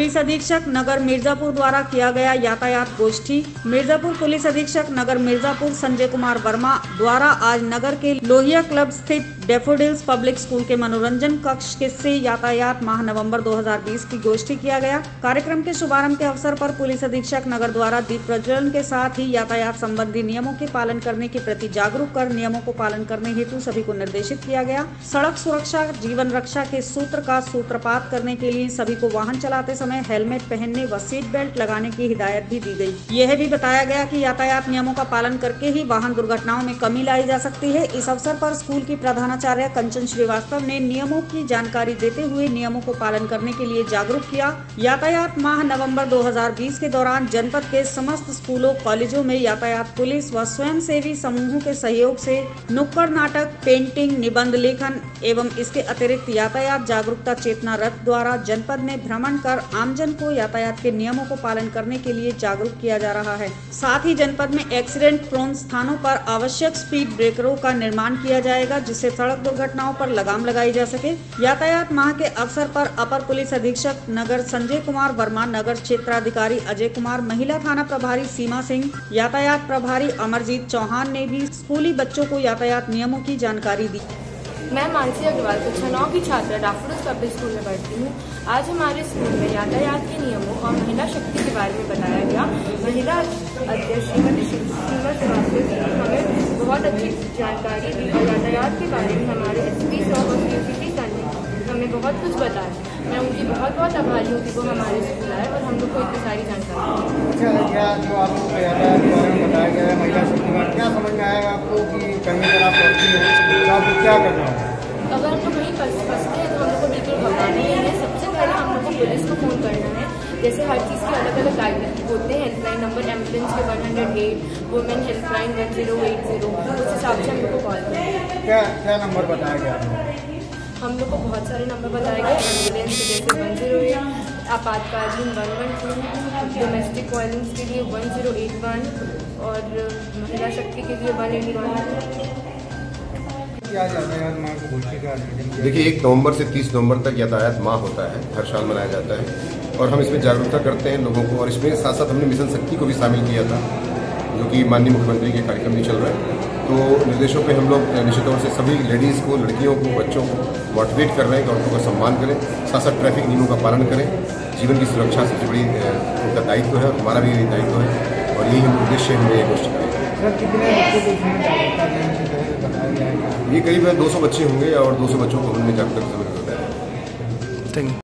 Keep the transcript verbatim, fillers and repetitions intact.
Police अधीक्षक नगर मिर्जापुर द्वारा किया गया यातायात गोष्ठी। मिर्जापुर पुलिस अधीक्षक नगर मिर्जापुर संजय कुमार वर्मा द्वारा आज नगर के लोहिया क्लब स्थित डैफोडिल्स पब्लिक स्कूल के मनोरंजन कक्ष से यातायात माह नवंबर दो हज़ार बीस की गोष्ठी किया गया। कार्यक्रम के शुभारंभ के अवसर पर पुलिस अधीक्षक नगर द्वारा दीप प्रज्वलन के साथ ही यातायात संबंधी नियमों के पालन करने के प्रति जागरूक कर नियमों को पालन करने हेतु सभी को निर्देशित किया गया। सड़क सुरक्षा जीवन रक्षा के सूत्र का सूत्रपात करने के लिए सभी को वाहन चलाते समय हेलमेट पहनने व सीट बेल्ट लगाने की हिदायत भी दी गई। यह भी बताया गया कि यातायात नियमों का पालन करके ही वाहन दुर्घटनाओं में कमी लाई जा सकती है। इस अवसर पर स्कूल की प्रधानाचार्य कंचन श्रीवास्तव ने नियमों की जानकारी देते हुए नियमों को पालन करने के लिए जागरूक किया। यातायात माह नवंबर दो हज़ार बीस के दौरान जनपद के समस्त स्कूलों कॉलेजों में यातायात पुलिस व स्वयं सेवी समूहों के सहयोग से नुक्कड़ नाटक, पेंटिंग, निबंध लेखन एवं इसके अतिरिक्त यातायात जागरूकता चेतना रथ द्वारा जनपद में भ्रमण कर आमजन को यातायात के नियमों को पालन करने के लिए जागरूक किया जा रहा है। साथ ही जनपद में एक्सीडेंट प्रोन स्थानों पर आवश्यक स्पीड ब्रेकरों का निर्माण किया जाएगा, जिससे सड़क दुर्घटनाओं पर लगाम लगाई जा सके। यातायात माह के अवसर पर अपर पुलिस अधीक्षक नगर संजय कुमार वर्मा, नगर क्षेत्राधिकारी अजय कुमार, महिला थाना प्रभारी सीमा सिंह, यातायात प्रभारी अमरजीत चौहान ने भी स्कूली बच्चों को यातायात नियमों की जानकारी दी। मैं मानसी अग्रवाल कक्षा नौ की छात्रा डैफोडिल्स पब्लिक स्कूल में पढ़ती हूँ। आज हमारे स्कूल में यातायात के नियमों और महिला शक्ति के बारे में बताया गया। महिला अध्यक्ष श्रीमती सीमा श्रीवास्तव जी हमें बहुत अच्छी जानकारी दी और यातायात के बारे में हमारे एस पी सर और यूपीटी सर ने हमें बहुत कुछ बताया। मैं उनकी बहुत बहुत आभारी हूँ कि वो हमारे स्कूल आए और हम लोग को इतनी सारी जानकारी। अच्छा क्या जो आपको यातायात के बारे में बताया गया है, महिला शक्ति का क्या समझ में आएगा आपको कि कहीं पर आप पढ़ती हैं तो आपको क्या करना है? अगर हम लोग कहीं फंसते हैं तो हम लोग को बिल्कुल घबराना नहीं है। सबसे पहले हम लोग को पुलिस को फ़ोन करना है। जैसे हर चीज़ के अलग अलग गाइडलाइन होते हैं। हेल्पलाइन नंबर एम्बुलेंस के one hundred eight, women helpline one zero eight zero, उस हिसाब से हम लोग को कॉल करना है। क्या क्या नंबर बताया गया? हम लोग को बहुत सारे नंबर बताए गए। एम्बुलेंस के जैसे वन जीरो एट, आपातकालीन one one two, domestic violence के लिए वन जीरो एट वन और महिला शक्ति के लिए वन एटी वन। देखिए, एक नवंबर से तीस नवंबर तक यातायात माह होता है, हर साल मनाया जाता है और हम इसमें जागरूकता करते हैं लोगों को। और इसमें साथ साथ हमने मिशन शक्ति को भी शामिल किया था, जो कि माननीय मुख्यमंत्री के कार्यक्रम में चल रहा है। तो निर्देशों पे हम लोग निश्चित तौर से सभी लेडीज़ को, लड़कियों को, बच्चों को मोटिवेट कर रहे हैं कि औरतों का सम्मान करें, साथ साथ ट्रैफिक नियमों का पालन करें। जीवन की सुरक्षा सबसे बड़ी उनका दायित्व है, हमारा भी दायित्व है और यही हम उद्देश्य हमने ये कोशिश करें। ये करीब दो सौ बच्चे होंगे और दो सौ बच्चों को हमने जागरूकता बताया।